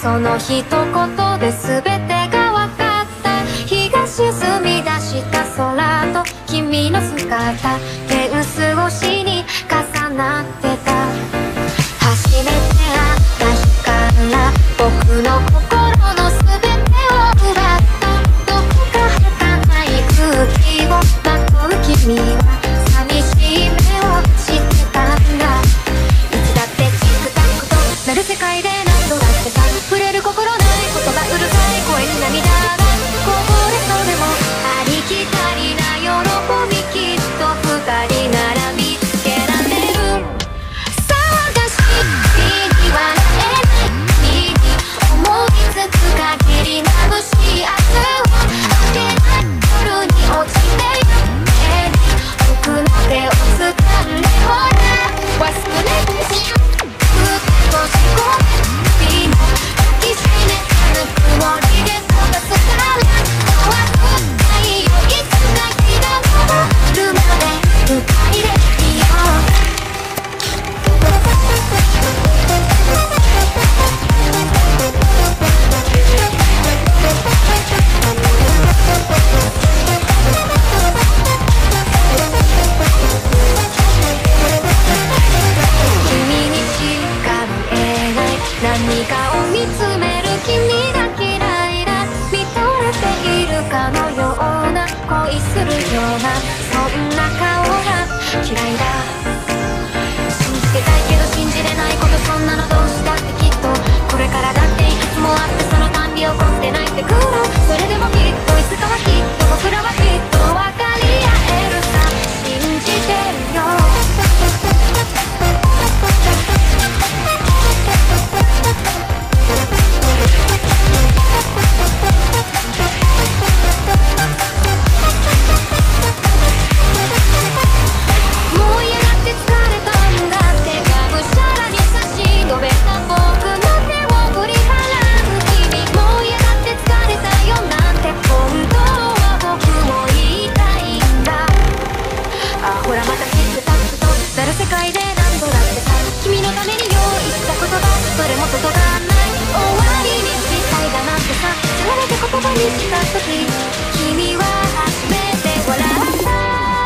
その一言で全てが分かった。日が沈み出した空と君の姿、フェンス越しに重なってた。初めて会った日から僕の心の全てを奪った。どこか儚い空気をまとう君は寂しい目をしてたんだ。いつだってチクタクとなる世界で何度だってさ、触れる心ない言葉うるさい声に涙がこぼれそうでも、ありきたりな喜びきっと二人なら見つけられる。探しに笑えない日に思いつく限り眩しい明日を明けない夜に落ちてゆけ僕の手を掴んでほら忘れてしまう少しごめん今抱きしめたぬくもりで飛ばすから怖くないよいつか日が昇るまで二人でいよう。君にしか見えない何かを見つめる君が嫌いだ。見とれているかのような恋するようなそんな顔が嫌いだ。信じてたいけど信じれないことそんなのどうしたってきっとこれからだっていくつもあってそのたんび怒って泣いてくる。それでもきっといつかはきっと僕らはきっと分かり合えるさ信じてるよ。もう嫌だって疲れたんだってがむしゃらに差し伸べた僕の手を振り払う君。もう嫌だって疲れたよなんて本当は僕も言いたいんだ。あほらまたチクタクとなる世界で何度だってさ、君のために用意した言葉それも届かない終わりにしたいだなんてさ、せめて言葉にした時君は初めて笑った。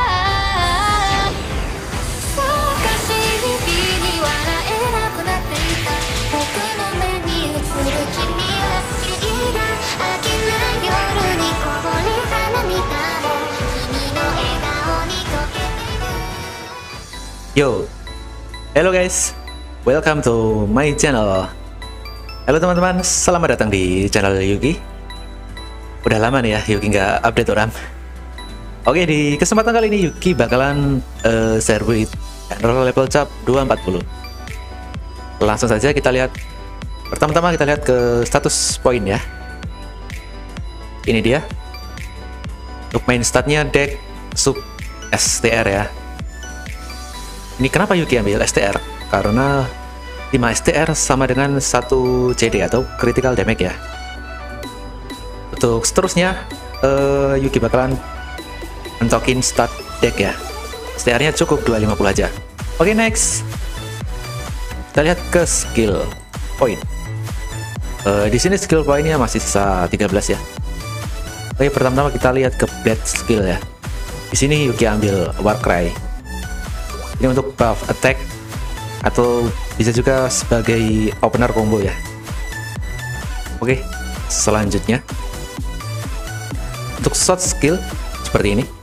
そうかし日々に笑えなくなっていた僕の目に映る君は日が明けない夜にこぼれた涙も君の笑顔に溶けてる。 Yo, hello guys, welcome to my channel. Halo teman-teman, selamat datang di channel Yuki. Udah lama nih ya Yuki nggak update orang. Oke, di kesempatan kali ini Yuki bakalan server level cap 240. Langsung saja kita lihat. Pertama-tama kita lihat ke status poin ya. Ini dia. Untuk main statnya deck sub STR ya. Ini kenapa Yuki ambil STR? Karena 5 STR sama dengan 1 CD atau critical damage ya. Untuk seterusnya Yuki bakalan mencokin stat deck ya. STR nya cukup 250 aja. Oke, next kita lihat ke skill point. Di sini skill pointnya masih sisa 13 ya. Oke, pertama-tama kita lihat ke blade skill ya. Di sini Yuki ambil Warcry. Ini untuk buff attack atau bisa juga sebagai opener combo ya. Oke, selanjutnya untuk shot skill seperti ini.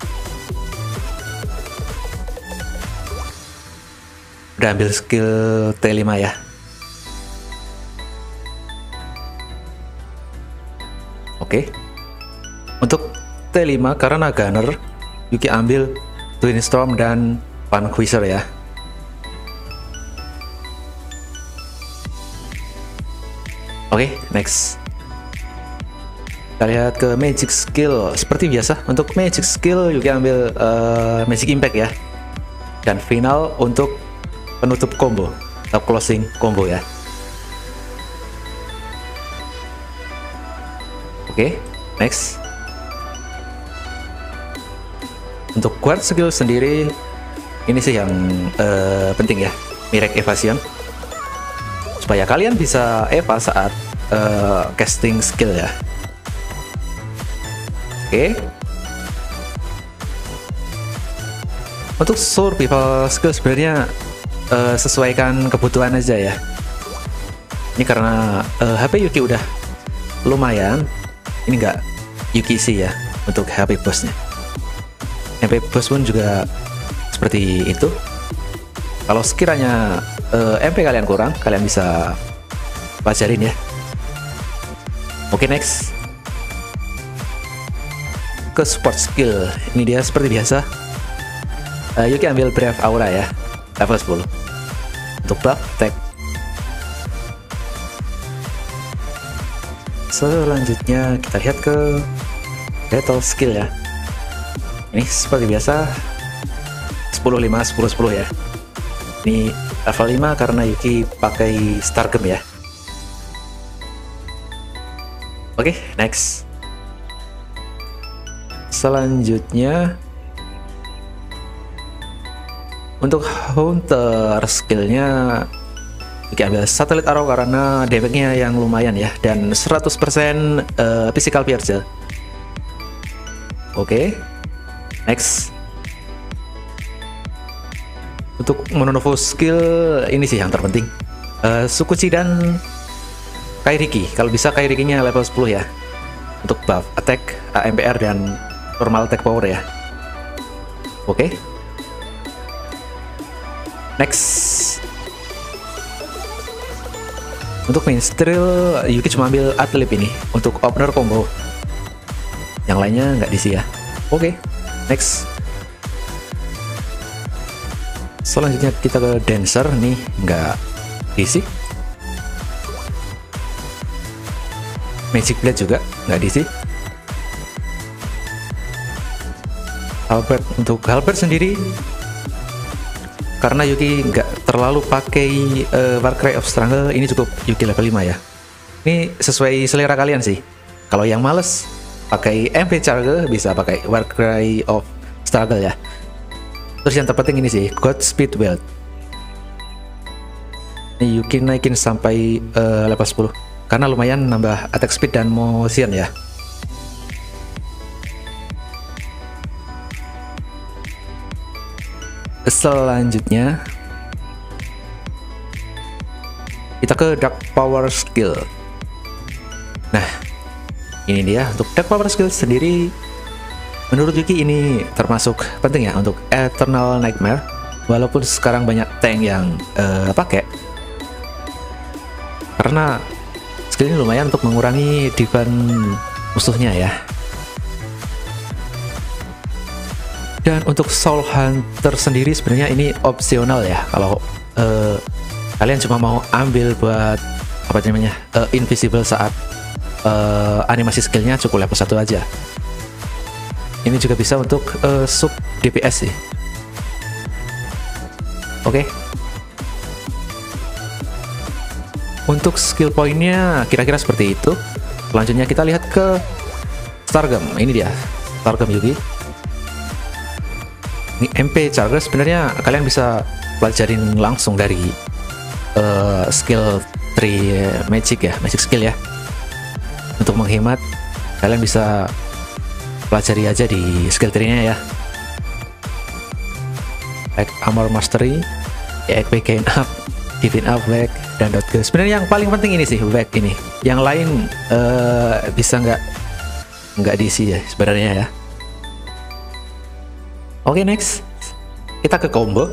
Udah ambil skill T5 ya. Oke. Untuk T5 karena gunner Yuki ambil Twin Storm dan Vanquisher ya. Oke, next kita lihat ke magic skill. Seperti biasa untuk magic skill Yuki ambil magic impact ya. Dan final untuk penutup combo atau closing combo ya. Oke, next untuk guard skill sendiri ini sih yang penting ya, Mirek Evasion, supaya kalian bisa Eva saat casting skill ya. Oke. Untuk survival skill sebenarnya sesuaikan kebutuhan aja ya. Ini karena HP Yuki udah lumayan. Ini enggak Yuki sih ya untuk HP bossnya. HP boss pun juga seperti itu. Kalau sekiranya MP kalian kurang, kalian bisa pelajarin ya. Oke, next ke support skill. Ini dia seperti biasa. Yuki ambil Brave Aura ya, level 10 untuk buff attack. Selanjutnya kita lihat ke battle skill ya. Ini seperti biasa 10-5, 10-10 ya. Ini level 5 karena Yuki pakai Stargem ya. Oke, next. Selanjutnya untuk Hunter skillnya Yuki ambil Satellite Arrow karena damage-nya yang lumayan ya, dan 100% physical pierce. Oke, next. Untuk Mononovo skill ini sih yang terpenting, Sukuchi dan Kairiki. Kalau bisa Kairikinya level 10 ya, untuk buff attack, AMPR dan normal attack power ya. Oke, next. Untuk Minstrel, Yuki cuma ambil Adlib ini untuk opener combo, yang lainnya nggak diisi ya. Oke, next. Selanjutnya kita ke Dancer nih, nggak diisi. Magic Blade juga nggak diisi. Halberd, untuk Halberd sendiri karena Yuki nggak terlalu pakai Warcry of Struggle, ini cukup Yuki level 5 ya. Ini sesuai selera kalian sih. Kalau yang males pakai MP Charge bisa pakai Warcry of Struggle ya. Terus yang terpenting ini sih, Godspeed Belt. Ini Yuki naikin sampai level 10 karena lumayan nambah attack speed dan motion ya. Selanjutnya kita ke Dark Power skill. Nah, ini dia untuk Dark Power skill sendiri. Menurut Yuki ini termasuk penting ya untuk Eternal Nightmare, walaupun sekarang banyak tank yang pakai, karena skill ini lumayan untuk mengurangi defense musuhnya ya. Dan untuk Soul Hunter sendiri sebenarnya ini opsional ya. Kalau kalian cuma mau ambil buat apa namanya invisible saat animasi skillnya, cukup level 1 aja. Ini juga bisa untuk sub DPS sih. Oke. Untuk skill pointnya kira-kira seperti itu. Selanjutnya kita lihat ke Stargem. Ini dia Stargem Yuki. Ini MP Charger sebenarnya kalian bisa pelajarin langsung dari skill tree magic ya, magic skill ya. Untuk menghemat kalian bisa pelajari aja di skill tree-nya ya. Like Armor Mastery, EXP Gain Up, Divine Up, Back, dan dot go. Sebenarnya yang paling penting ini sih Back ini. Yang lain bisa nggak diisi ya sebenarnya ya. Oke, next kita ke combo.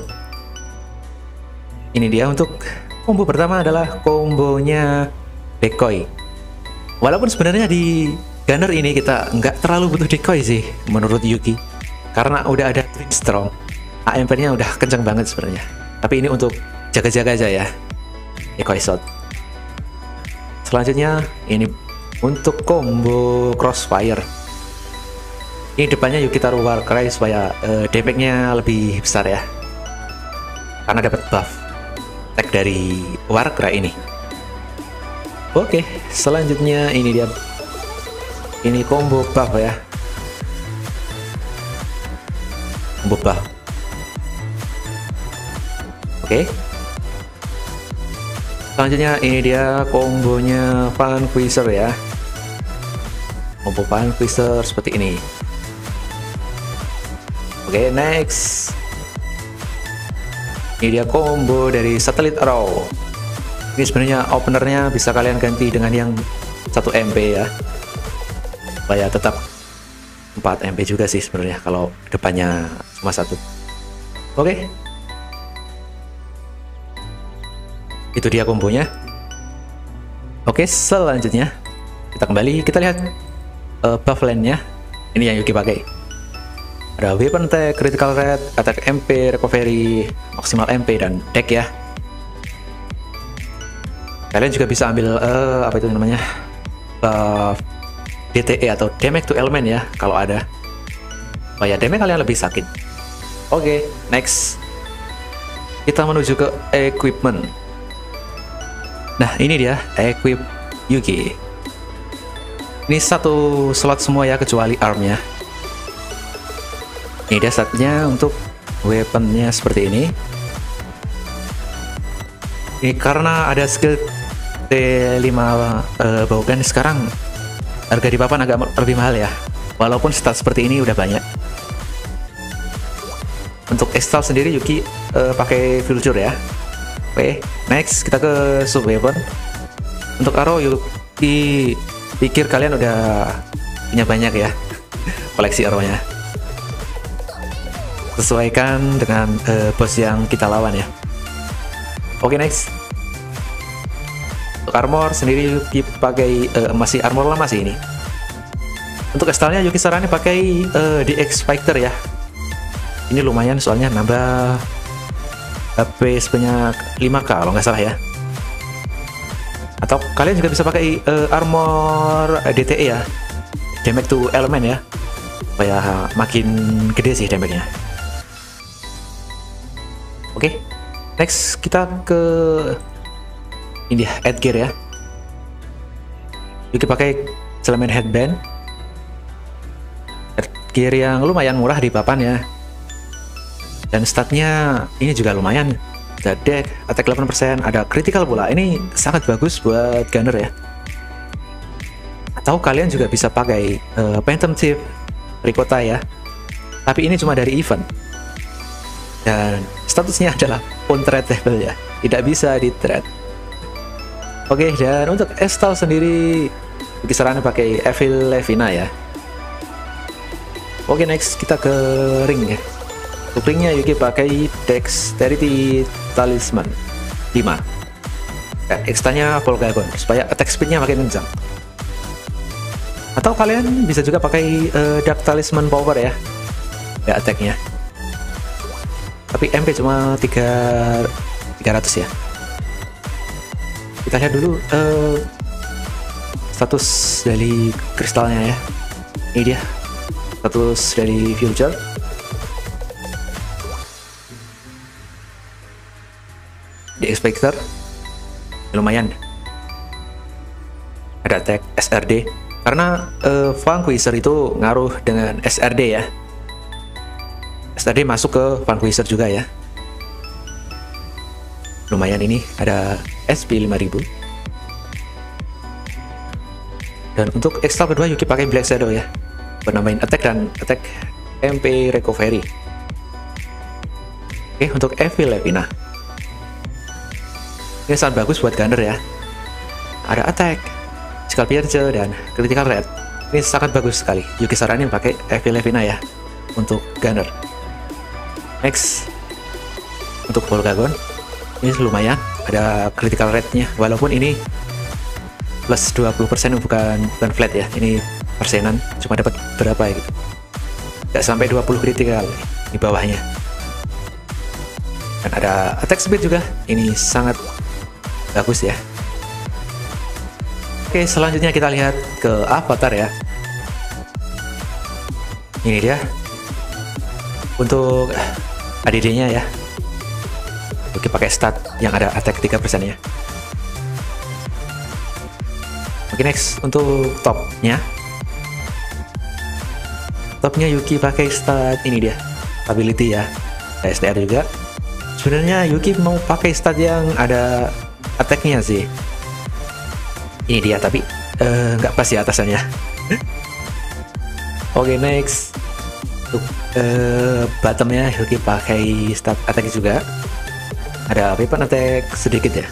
Ini dia untuk combo pertama adalah kombonya Decoy. Walaupun sebenarnya di Gunner ini kita nggak terlalu butuh Decoy sih menurut Yuki, karena udah ada Twin Strong, AMP-nya udah kencang banget sebenarnya. Tapi ini untuk jaga-jaga aja ya, Decoy Shot. Selanjutnya ini untuk combo Crossfire. Ini depannya Yuki taruh Warcry supaya damage-nya lebih besar ya, karena dapat buff attack dari Warcry ini. Oke, selanjutnya ini dia, ini combo buff ya, combo buff. Oke, Selanjutnya ini dia kombonya Vanquisher ya. Combo Vanquisher seperti ini. Oke, next. Ini dia combo dari Satellite Arrow. Ini sebenarnya openernya bisa kalian ganti dengan yang 1 MP ya, supaya tetap 4 MP juga sih sebenarnya kalau depannya cuma 1. Oke, itu dia kombonya. Oke, selanjutnya kita kembali, kita lihat buff line-nya. Ini yang Yuki pakai. Ada weapon attack, critical rate, attack MP, recovery, maksimal MP, dan deck ya. Kalian juga bisa ambil apa itu namanya, DTE atau damage to element ya kalau ada, supaya damage kalian lebih sakit. Oke, next kita menuju ke equipment. Nah, ini dia equip Yuki. Ini 1 slot semua ya, kecuali armnya. Ini dia statnya untuk weaponnya seperti ini. Ini karena ada skill T5 Baugan, sekarang harga di papan agak lebih mahal ya, walaupun stat seperti ini udah banyak. Untuk install sendiri Yuki pakai Vulture ya. Oke, next kita ke sub weapon. Untuk arrow Yuki pikir kalian udah punya banyak ya koleksi arrownya. Sesuaikan dengan bos yang kita lawan ya. Oke, next. Untuk armor sendiri Yuki pakai masih armor lama sih ini. Untuk stylenya Yuki saranin pakai DX Fighter ya. Ini lumayan soalnya nambah HP sebanyak 5k kalau nggak salah ya. Atau kalian juga bisa pakai armor DTE ya, damage to element ya, supaya makin gede sih damage-nya. Oke, next kita ke ini dia, headgear ya. Yuki pakai Element Headband, headgear yang lumayan murah di papan ya, dan statnya ini juga lumayan. Ada deck, attack 8%, ada critical pula. Ini sangat bagus buat gunner ya. Atau kalian juga bisa pakai Phantom Thief Ricotta ya, tapi ini cuma dari event, dan statusnya adalah untradeable ya, tidak bisa di trade. Oke, dan untuk install sendiri kisarannya pakai Evil Levina ya. Oke, next kita ke ring ya. Untuk ringnya Yuki pakai Dexterity Talisman 5. Extra-nya Volgagon supaya attack speed-nya makin kencang. Atau kalian bisa juga pakai Dark Talisman Power ya, attack-nya. Tapi MP cuma 300 ya. Kita lihat dulu status dari kristalnya ya. Ini dia status dari Vulture. Di Spectre lumayan. Ada attack SRD karena Vanquisher itu ngaruh dengan SRD ya. SRD masuk ke Vanquisher juga ya. Lumayan, ini ada SP 5000. Dan untuk extra kedua Yuki pakai Black Shadow ya, buat nambahin attack dan attack MP recovery. Oke, untuk Evil Levina ini sangat bagus buat gunner ya. Ada attack, skill pierce, dan critical rate. Ini sangat bagus sekali. Yuki saranin pakai Evil Levina ya untuk gunner. Next, untuk Volgagon ini lumayan, ada critical rate-nya, walaupun ini plus 20%, bukan flat ya, ini persenan, cuma dapat berapa ya gitu, nggak sampai 20 critical di bawahnya. Dan ada attack speed juga, ini sangat bagus ya. Oke, selanjutnya kita lihat ke avatar ya. Ini dia untuk ADD-nya ya. Oke, pakai stat yang ada attack 3% ya. Oke, next untuk topnya. Topnya Yuki pakai stat ini dia, ability ya, SDR juga. Sebenarnya Yuki mau pakai stat yang ada attack-nya sih. Ini dia, tapi nggak pas ya atasannya. Oke, next. Untuk bottomnya Yuki pakai start attack juga. Ada weapon attack sedikit ya.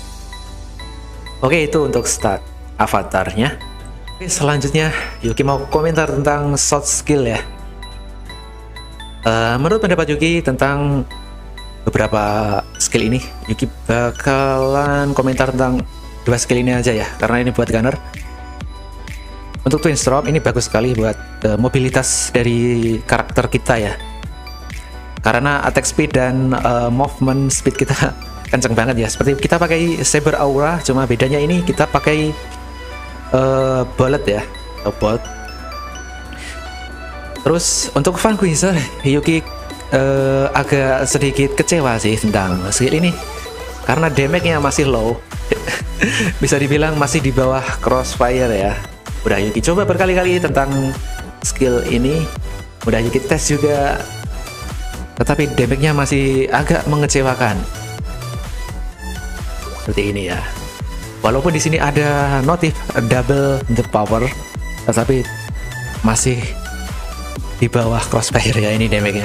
Oke, itu untuk start avatarnya. Oke, selanjutnya Yuki mau komentar tentang short skill ya. Menurut pendapat Yuki tentang beberapa skill ini, Yuki bakalan komentar tentang 2 skill ini aja ya, karena ini buat gunner. Untuk Twin Storm ini bagus sekali buat mobilitas dari karakter kita ya, karena attack speed dan movement speed kita kenceng banget ya. Seperti kita pakai Saber Aura, cuma bedanya ini kita pakai bullet ya, atau bolt. Terus untuk Vanquisher, Yuki agak sedikit kecewa sih tentang skill ini, karena damage-nya masih low. Bisa dibilang masih di bawah Crossfire ya. Udah Yuki coba berkali-kali tentang skill ini, udah Yuki tes juga, tetapi damage-nya masih agak mengecewakan. Seperti ini ya. Walaupun di sini ada notif double the power, tetapi masih di bawah Crossfire ya ini damage-nya.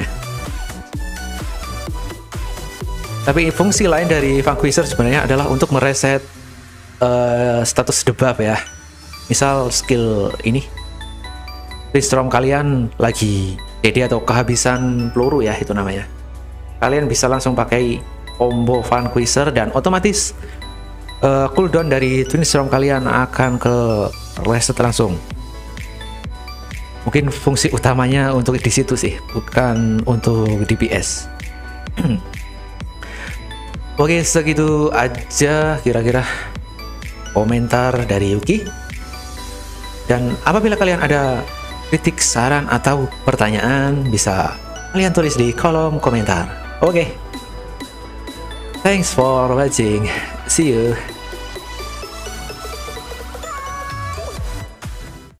Tapi fungsi lain dari Vanquisher sebenarnya adalah untuk mereset status debuff ya. Misal skill ini, Storm kalian lagi DD atau kehabisan peluru ya, itu namanya. Kalian bisa langsung pakai combo Vanquisher dan otomatis cooldown dari Twin Storm kalian akan ke reset langsung. Mungkin fungsi utamanya untuk di situ sih, bukan untuk DPS. Oke, segitu aja kira-kira komentar dari Yuki. Dan apabila kalian ada kritik, saran, atau pertanyaan, bisa kalian tulis di kolom komentar. Oke. Thanks for watching. See you.